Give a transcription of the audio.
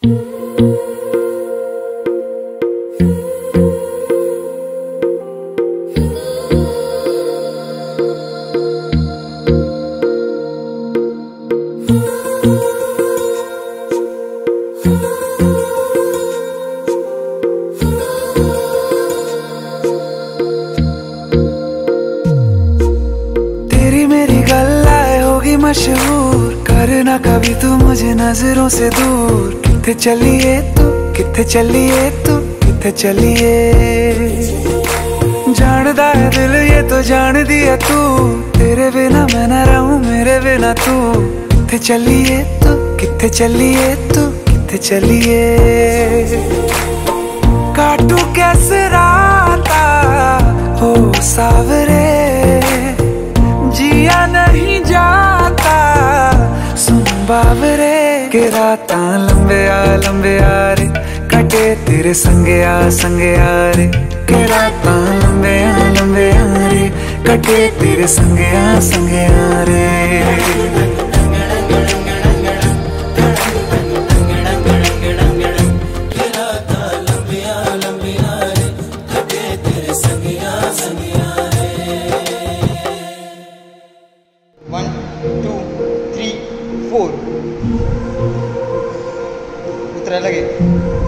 मशहूर करना कभी तू मुझे नजरों से दूर। किथे चलिए तू, किथे चलिए तू, किथे चलिए। जानदा है दिल ये तो जान दिया तू, तेरे बिना मैं ना रहूं मेरे बिना तू। किथे चलिए तू, किथे चलिए तू, किथे चलिए। काटू कैसे राता हो सावरे, जिया नहीं जाता सुन बावरे। के राता लंबे आ रे, कटे तेरे संगे आ रे। के राता लंबे आ रे, कटे तेरे संगे आ रे। उतरा लगे।